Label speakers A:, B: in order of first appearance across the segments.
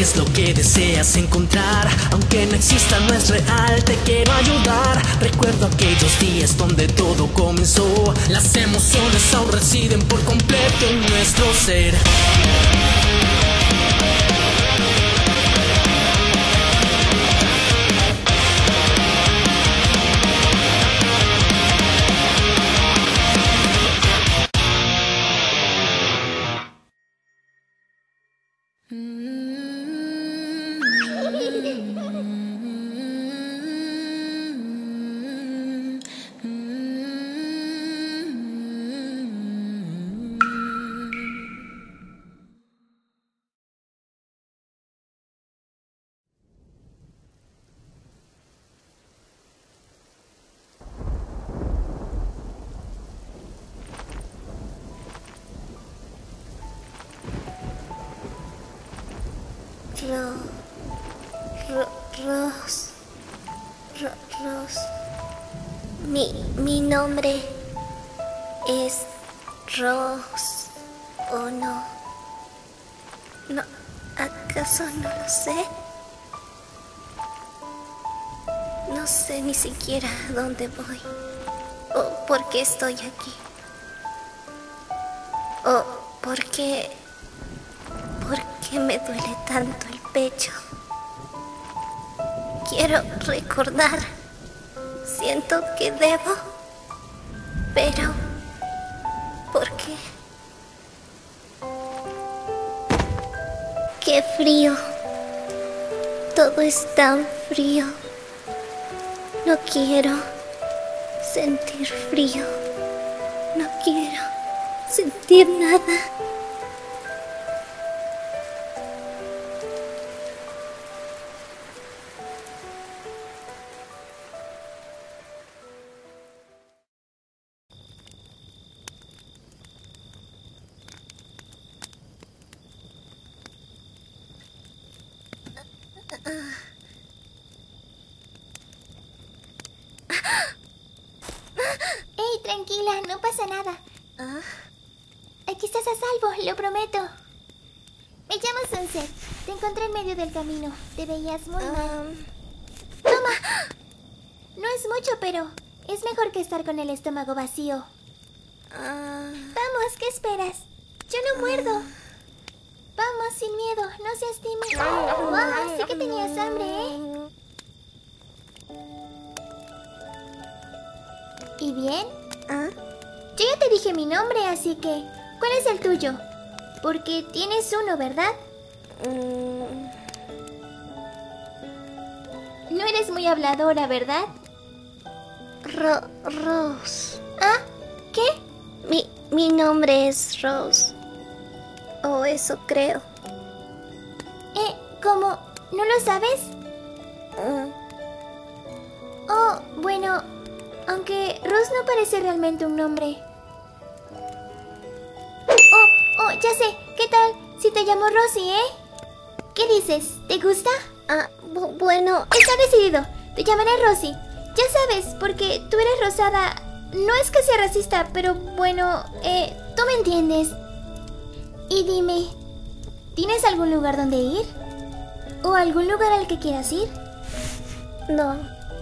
A: qué es lo que deseas encontrar. Aunque no exista, no es real, te quiero ayudar. Recuerdo aquellos días donde todo comenzó. Las emociones aún residen por completo en nuestro ser.
B: Mi nombre es Rose, ¿o no? No, ¿acaso no lo sé? No sé ni siquiera a dónde voy, o por qué estoy aquí, o por qué me duele tanto el pecho. Quiero recordar. Siento que debo, pero ¿por qué? ¡Qué frío! Todo es tan frío. No quiero sentir frío. No quiero sentir nada.
C: Hey, tranquila, no pasa nada. Aquí estás a salvo, lo prometo. Me llamo Sunset. Te encontré en medio del camino. Te veías muy mal. ¡Toma! No es mucho, pero es mejor que estar con el estómago vacío. Vamos, ¿qué esperas? Yo no muerdo. Vamos, sin miedo, no seas tímido. Wow, sí que tenías hambre, ¿eh? ¿Y bien? Yo ya te dije mi nombre, así que... ¿cuál es el tuyo? Porque tienes uno, ¿verdad? No eres muy habladora, ¿verdad?
B: Rose.
C: ¿Ah? ¿Qué?
B: Mi nombre es Rose. O eso creo.
C: ¿Cómo? ¿No lo sabes? Oh, bueno, aunque Rose no parece realmente un nombre. Oh, ya sé. ¿Qué tal si te llamo Rosie, ¿Qué dices? ¿Te gusta?
B: Bueno...
C: Está decidido. Te llamaré Rosie. Ya sabes, porque tú eres rosada. No es que sea racista, pero bueno, tú me entiendes. Y dime, ¿tienes algún lugar donde ir? ¿O algún lugar al que quieras ir?
B: No.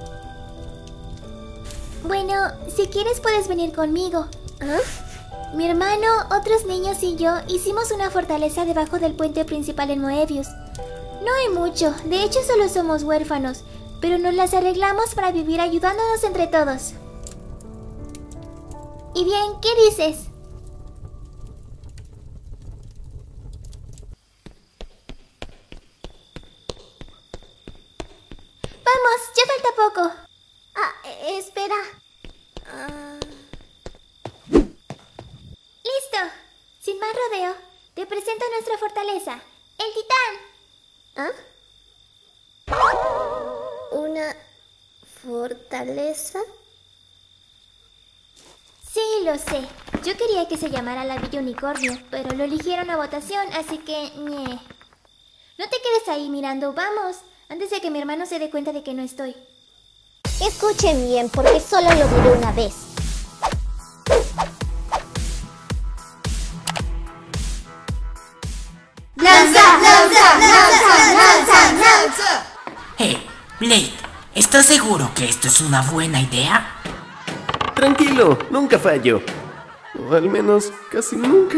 C: Bueno, si quieres puedes venir conmigo. Mi hermano, otros niños y yo hicimos una fortaleza debajo del puente principal en Moebius. No hay mucho, de hecho solo somos huérfanos, pero nos las arreglamos para vivir ayudándonos entre todos. Y bien, ¿qué dices? Vamos, ya falta poco.
B: Espera.
C: ¡Listo! Sin más rodeo, te presento nuestra fortaleza, el Titán.
B: ¿Una fortaleza?
C: Sí, lo sé. Yo quería que se llamara la Villa Unicornio, pero lo eligieron a votación, así que... ñe. No te quedes ahí mirando, vamos, antes de que mi hermano se dé cuenta de que no estoy.
B: Escuchen bien, porque solo lo diré una vez. ¡Lanza! ¡Lanza! ¡Lanza!
D: ¡Alza!
E: Blade, ¿estás seguro que esto es una buena idea?
F: Tranquilo, nunca fallo. O al menos, casi nunca.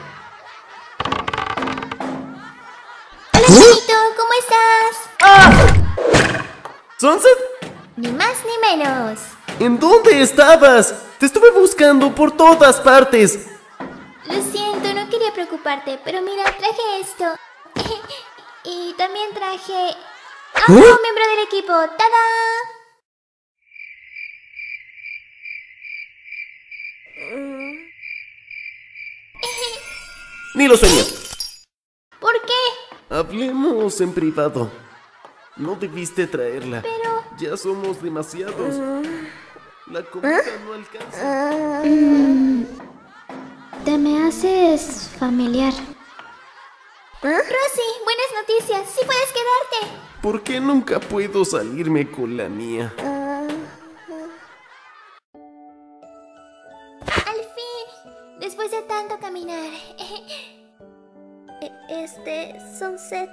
C: Hola, Chinito, ¿cómo estás?
F: ¡Ah! ¿Sunset?
C: Ni más ni menos.
F: ¿En dónde estabas? Te estuve buscando por todas partes.
C: Lo siento, no quería preocuparte, pero mira, traje esto. Y también traje a un nuevo miembro del equipo. ¡Tada!
F: Ni lo sueñes.
C: ¿Por qué?
F: Hablemos en privado. No debiste traerla.
C: Pero...
F: Ya somos demasiados. La comida no alcanza.
G: Te me haces familiar.
C: Rosy, buenas noticias. Sí puedes quedarte.
F: ¿Por qué nunca puedo salirme con la mía?
C: Al fin, después de tanto caminar.
B: Sunset.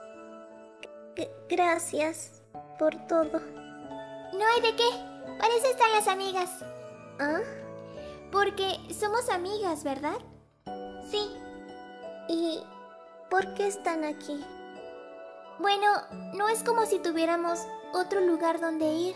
B: Gracias por todo.
C: No hay de qué. Para eso están las amigas.
B: ¿Ah?
C: Porque somos amigas, ¿verdad? Sí.
B: ¿Y por qué están aquí?
C: Bueno, no es como si tuviéramos otro lugar donde ir.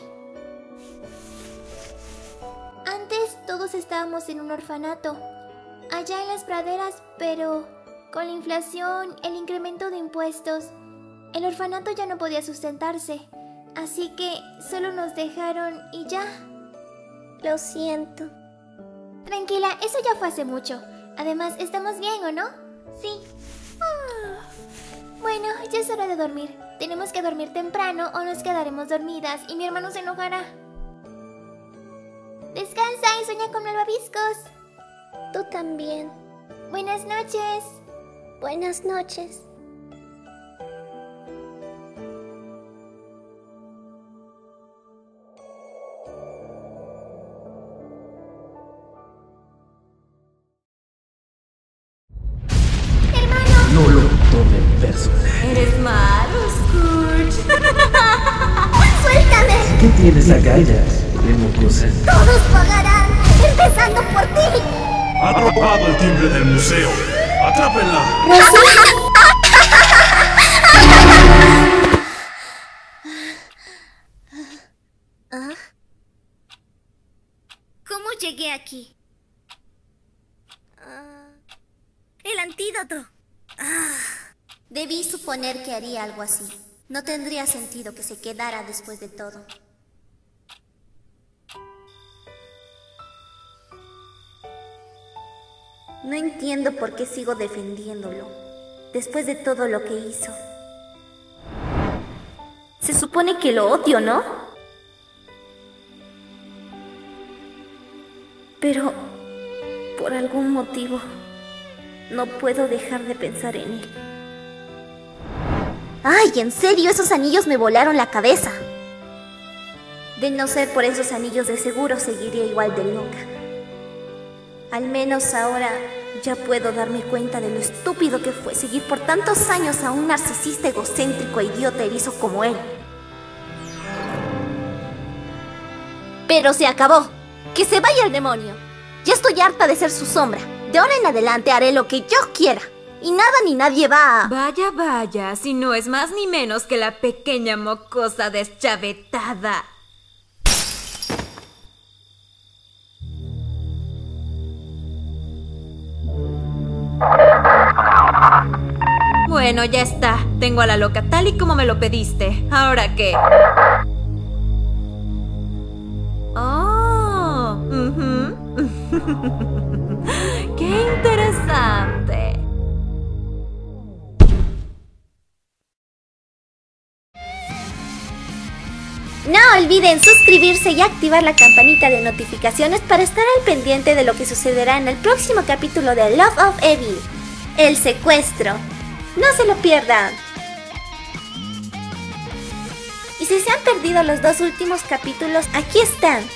C: Antes todos estábamos en un orfanato, allá en las praderas, pero con la inflación, el incremento de impuestos, el orfanato ya no podía sustentarse, así que solo nos dejaron y ya.
B: Lo siento.
C: Tranquila, eso ya fue hace mucho. Además, ¿estamos bien o no? Sí. Bueno, ya es hora de dormir. Tenemos que dormir temprano o nos quedaremos dormidas y mi hermano se enojará. Descansa y sueña con malvaviscos.
B: Tú también.
C: Buenas noches.
B: Buenas noches.
A: No lo tome personal.
H: Eres malo, Scourge.
B: ¡Suéltame!
A: ¿Qué tienes agallas, mocosa?
B: ¡Todos pagarán! ¡Empezando por ti!
I: Ha robado el timbre del museo. ¡Atrápenla!
B: ¿Cómo llegué aquí? El antídoto. Debí suponer que haría algo así. No tendría sentido que se quedara después de todo. No entiendo por qué sigo defendiéndolo, después de todo lo que hizo. Se supone que lo odio, ¿no? Pero, por algún motivo, no puedo dejar de pensar en él. ¡Ay, en serio! Esos anillos me volaron la cabeza. De no ser por esos anillos, de seguro seguiría igual de loca. Al menos ahora ya puedo darme cuenta de lo estúpido que fue seguir por tantos años a un narcisista egocéntrico e idiota erizo como él. Pero se acabó. ¡Que se vaya el demonio! Ya estoy harta de ser su sombra. De ahora en adelante haré lo que yo quiera. Y nada ni nadie va a...
H: Vaya, vaya, si no es más ni menos que la pequeña mocosa deschavetada. Bueno, ya está. Tengo a la loca tal y como me lo pediste. ¿Ahora qué? Oh, qué interesante.
B: No olviden suscribirse y activar la campanita de notificaciones para estar al pendiente de lo que sucederá en el próximo capítulo de Love of Evil, el secuestro. No se lo pierdan. Y si se han perdido los 2 últimos capítulos, aquí están.